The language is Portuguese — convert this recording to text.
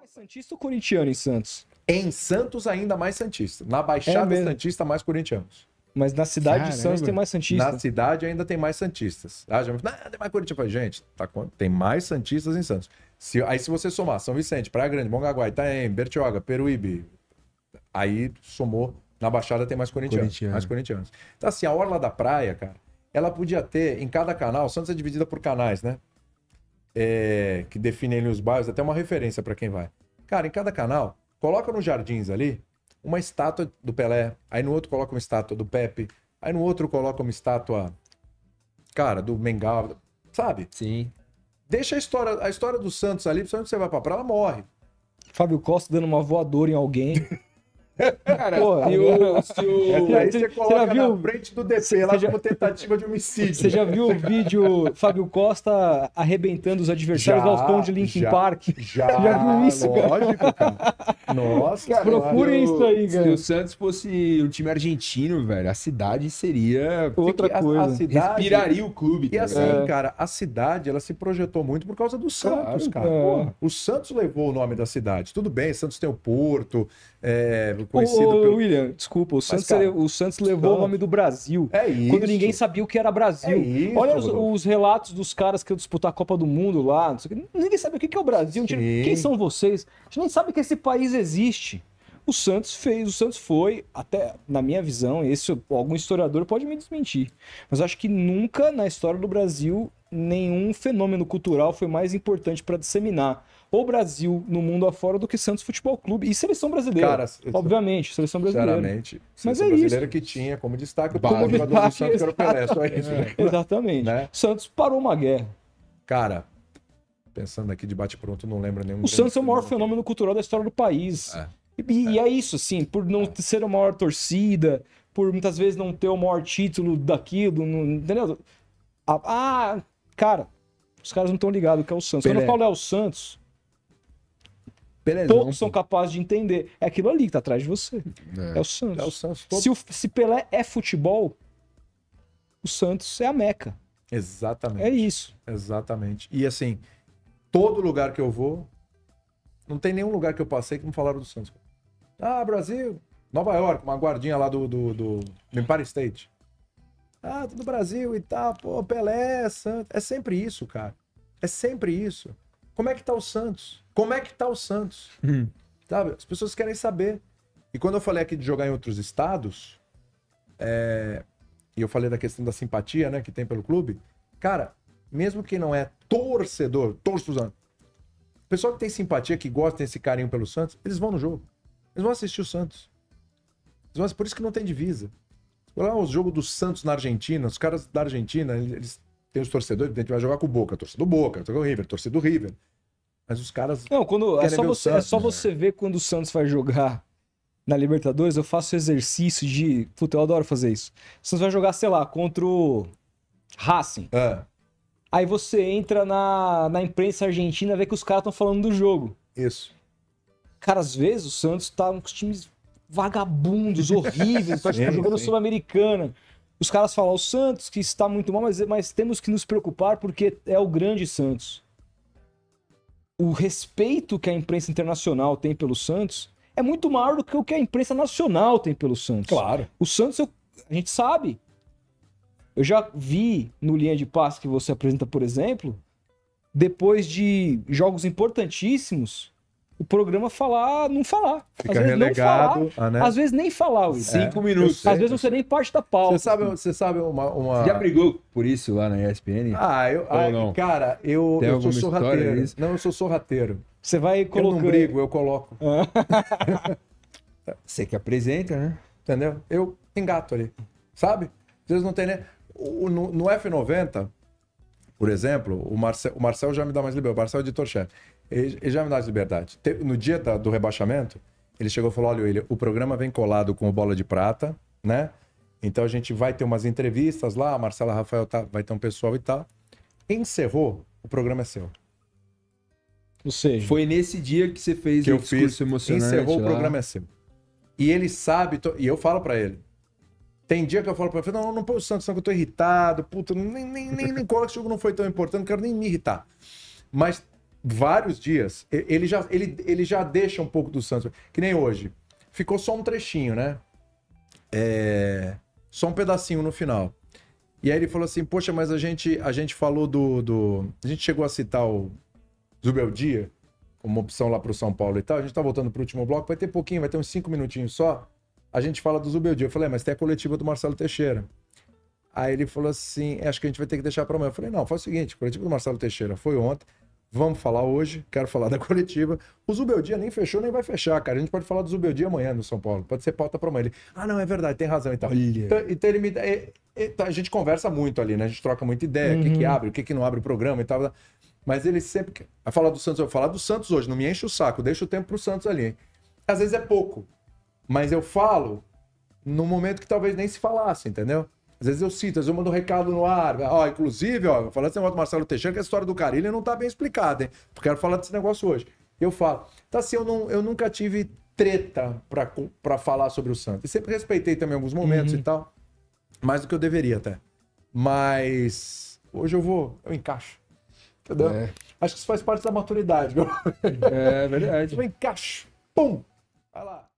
Mais santista ou corintiano em Santos? Em Santos, ainda mais santista. Na Baixada mesmo? Santista, mais corintianos. Mas na cidade de Caramba. Santos tem mais santista. Na cidade ainda tem mais santistas. Ah, já me fala, tem mais corintiano. Eu falei, gente, tá, tem mais santistas em Santos. Aí se você somar São Vicente, Praia Grande, Mongaguá, Itaém, Bertioga, Peruíbe, aí somou, na Baixada tem mais corintianos. Mais corintianos. Então assim, a Orla da Praia, cara, ela podia ter, em cada canal, Santos é dividida por canais, né? Que definem ali os bairros, até uma referência para quem vai. Cara, em cada canal, coloca nos jardins ali uma estátua do Pelé, aí no outro coloca uma estátua do Pepe, aí no outro coloca uma estátua, cara, do Mengal, sabe? Sim. Deixa a história do Santos ali, principalmente você vai pra praia, ela morre. Fábio Costa dando uma voadora em alguém. Cara, Pô, Aí você coloca já viu? na frente do DP lá como tentativa de homicídio. Você já viu o vídeo Fábio Costa arrebentando os adversários ao som de Linkin Park? Já viu isso, cara? Lógico, cara. Nossa, Cara, Procurem isso aí, Se cara. o Santos fosse um time argentino, velho, a cidade seria... Outra coisa. A cidade... Respiraria o clube. E tá assim, ligado? cara, a cidade, ela se projetou muito por causa do Santos, cara. é. Porra, o Santos levou o nome da cidade. Tudo bem, Santos tem o Porto, conhecido pelo... William, desculpa, o Santos, cara, o Santos levou o nome do Brasil. É isso. Quando ninguém sabia o que era Brasil. É isso, Olha Rodolfo. os relatos dos caras que iam disputar a Copa do Mundo lá. Não sei o quê. Ninguém sabe o que é o Brasil. Sim. Quem são vocês? A gente nem sabe que esse país existe. O Santos foi, até na minha visão, algum historiador pode me desmentir, mas eu acho que nunca na história do Brasil nenhum fenômeno cultural foi mais importante para disseminar o Brasil no mundo afora do que Santos Futebol Clube e seleção brasileira. Cara, obviamente, seleção brasileira. Sinceramente, Mas seleção é brasileira que tinha como destaque o Como jogador do destaque, Santos, que era o Pelé, só isso. Exatamente. Né? Santos parou uma guerra. Cara, pensando aqui de bate-pronto, não lembro nenhum. O Santos é o maior fenômeno cultural da história do país. E é isso, assim, por não ser a maior torcida, por muitas vezes não ter o maior título daquilo, entendeu? Cara, os caras não estão ligados que é o Santos. Quando eu falo é o Santos, poucos são capazes de entender. É aquilo ali que tá atrás de você. É o Santos. É o Santos todo. Se Pelé é futebol, o Santos é a Meca. Exatamente. É isso. Exatamente. E assim, todo lugar que eu vou, não tem nenhum lugar que eu passei que não falaram do Santos. Ah, Brasil, Nova York, uma guardinha lá do Empire State. Ah, do Brasil e tal, pô, Pelé, Santos. É sempre isso, cara. É sempre isso. Como é que tá o Santos? Como é que tá o Santos? Sabe? As pessoas querem saber. E quando eu falei aqui de jogar em outros estados, e eu falei da questão da simpatia, né, que tem pelo clube, cara, mesmo quem não é torcedor, o pessoal que tem simpatia, que gosta, tem esse carinho pelo Santos, eles vão no jogo. Eles vão assistir o Santos. Por isso que não tem divisa. Olha o jogo do Santos na Argentina, os caras da Argentina, eles têm os torcedores, a gente vai jogar com o Boca, torcida do Boca, torcida do River, torcida do River. Mas os caras... Não, querem ver o Santos, né? você ver quando o Santos vai jogar na Libertadores, eu faço exercício de... Puta, eu adoro fazer isso. O Santos vai jogar, sei lá, contra o Racing. Aí você entra na imprensa argentina e vê que os caras estão falando do jogo. Isso. Cara, às vezes o Santos tá com os times vagabundos, horríveis, tá tipo, jogando Sul-Americana. Os caras falam, o Santos que está muito mal, mas temos que nos preocupar porque é o grande Santos. O respeito que a imprensa internacional tem pelo Santos é muito maior do que o que a imprensa nacional tem pelo Santos. Claro. O Santos, a gente sabe. Eu já vi no Linha de Passe que você apresenta, por exemplo, depois de jogos importantíssimos, o programa não falar. Fica Às vezes relegado, não falar. né? Às vezes nem falar, Will. 5 minutos. Às vezes não ser nem parte da pauta. Você sabe uma... Já brigou por isso lá na ESPN? não? Cara, eu sou sorrateiro. Não, eu sou sorrateiro. Você vai colocar... Eu não brigo, eu coloco. Você que apresenta, né? Entendeu? Eu engato ali. Sabe? Às vezes não tem nem... No F90, por exemplo, o Marcel já me dá mais liberdade. O Marcel é editor-chefe. Ele já me dá mais liberdade. No dia do rebaixamento, ele chegou e falou, olha, William, o programa vem colado com o Bola de Prata, né? Então a gente vai ter umas entrevistas lá, a Marcela Rafael vai ter um pessoal e tal. Encerrou, o programa é seu. Ou seja, foi nesse dia que você fez o discurso emocionante. Encerrou, o programa é seu. E ele sabe, e eu falo pra ele. Tem dia que eu falo pra ele, não põe o Santos, não, que eu tô irritado, puta, nem coloca que esse jogo não foi tão importante, não quero nem me irritar. Mas vários dias, ele já deixa um pouco do Santos. Que nem hoje. Ficou só um trechinho, né? Só um pedacinho no final. E aí ele falou assim, poxa, mas a gente falou a gente chegou a citar o Zubeldia como opção lá pro São Paulo e tal. A gente tá voltando pro último bloco, vai ter pouquinho, vai ter uns 5 minutinhos só. A gente fala do Zubeldia. Eu falei, mas tem a coletiva do Marcelo Teixeira. Aí ele falou assim, acho que a gente vai ter que deixar para amanhã. Eu falei, não, faz o seguinte, a coletiva do Marcelo Teixeira foi ontem, vamos falar hoje, quero falar da coletiva. O Zubeldia nem fechou, nem vai fechar, cara. A gente pode falar do Zubeldia amanhã no São Paulo, pode ser pauta para amanhã. Ele, não, é verdade, tem razão e tal. Então ele me dá... a gente conversa muito ali, né? A gente troca muita ideia, o que abre, o que não abre o programa e tal. Mas ele sempre... Vai falar do Santos, eu vou falar do Santos hoje, não me enche o saco, deixa o tempo pro Santos ali. Às vezes é pouco, mas eu falo no momento que talvez nem se falasse, entendeu? Às vezes eu cito, às vezes eu mando um recado no ar. Inclusive, falando desse negócio do Marcelo Teixeira, que a história do Carille não tá bem explicada, hein? Porque eu quero falar desse negócio hoje. Eu falo, tá assim, eu nunca tive treta pra falar sobre o Santos. E sempre respeitei também alguns momentos e tal. Mais do que eu deveria até. Mas hoje eu encaixo. Entendeu? Acho que isso faz parte da maturidade. É verdade. Eu encaixo. Pum! Vai lá.